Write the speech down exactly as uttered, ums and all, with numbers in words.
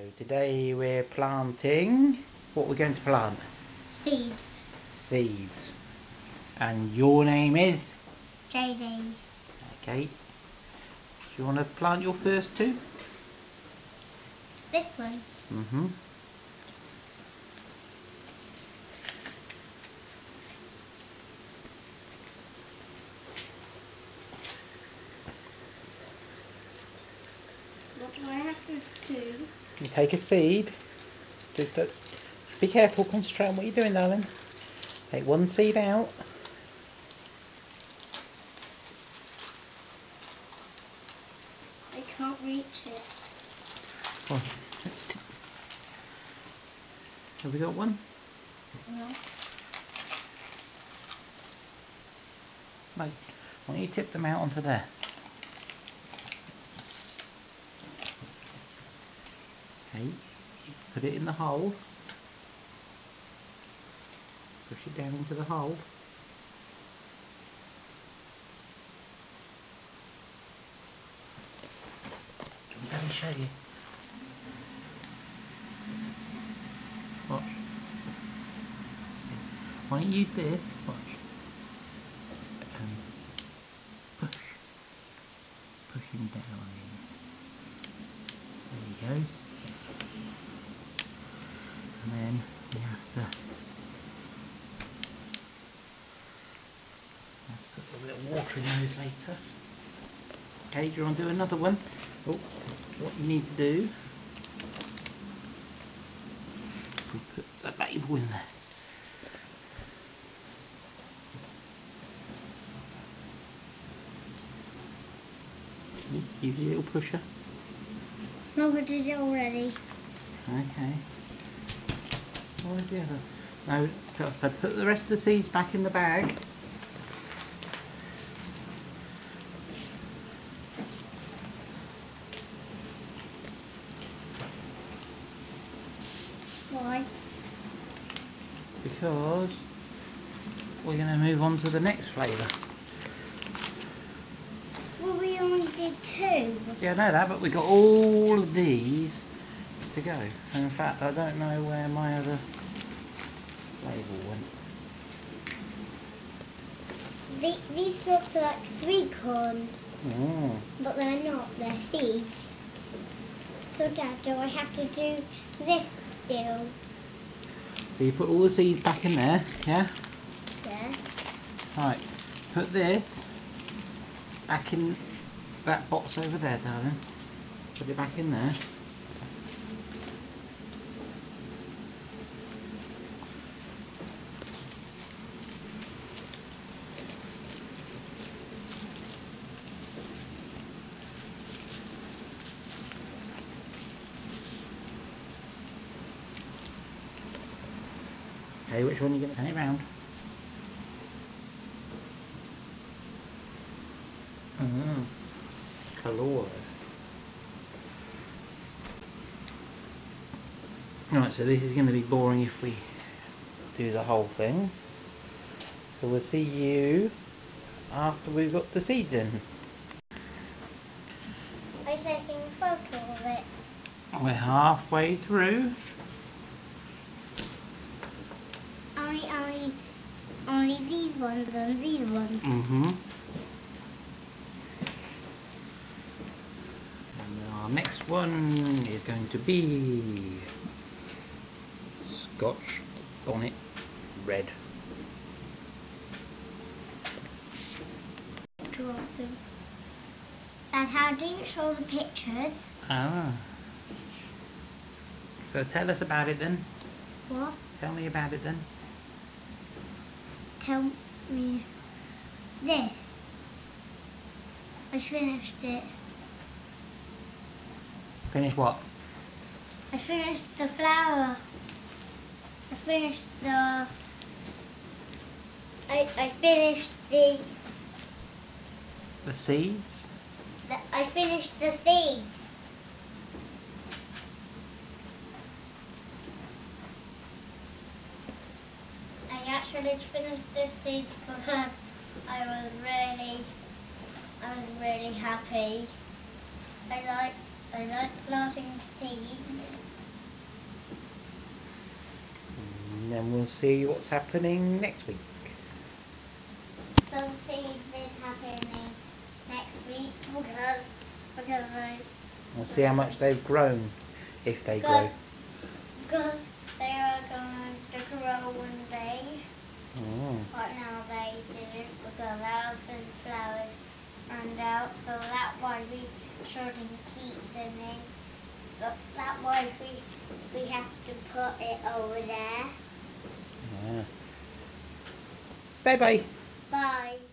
today we're planting, what we're going to plant? Seeds. Seeds. And your name is? J D. Okay. Do you want to plant your first two? This one. Mm-hmm. What do I have to do? You take a seed. Just don't, be careful, concentrate on what you're doing, darling. Take one seed out. I can't reach it. Oh. Have we got one? No. No. Why don't you tip them out onto there? Okay, you put it in the hole. Push it down into the hole. Let me show you. Watch. Why don't you use this? Watch. And push. Push him down in. There he goes. And then you have to, let's put a little water in those later. Okay, do you want to do another one? Oh, what you need to do, we put the label in there. Use your little pusher. Mother did it already. Okay. Where's the other? No, so put the rest of the seeds back in the bag. Why? Because we're going to move on to the next flavour. Well, we only did two. Yeah, I know that, but we got all of these to go. And in fact, I don't know where my other label went. The, these look like sweet corn, Mm. but they're not. They're seeds. So, Dad, do I have to do this still? So you put all the seeds back in there, yeah? Yeah. Right, put this back in that box over there, darling. Put it back in there. Okay, which one are you going to turn it round? Mm-hmm. Calora. Right, so this is going to be boring if we do the whole thing. So we'll see you after we've got the seeds in. I'm taking a photo of it. We're halfway through. Only, only, only these ones and these ones. Mm-hmm. And our next one is going to be Scotch Bonnet Red. Draw them. And how do you show the pictures? Ah. So tell us about it then. What? Tell me about it then. Tell me this. I finished it. Finish what? I finished the flower. I finished the... I, I finished the, The seeds? the... I finished the seeds. I actually finished the seeds because I was really... I was really happy. I like I like planting seeds. and then we'll see what's happening next week. Some things is happening next week because because I We'll see how much they've grown, if they grow. because they are going to grow one day. Oh. But now they didn't because our sunflowers ran out, so that's why we shouldn't keep them in. So that's why we we have to put it over there. Yeah. Bye bye. Bye.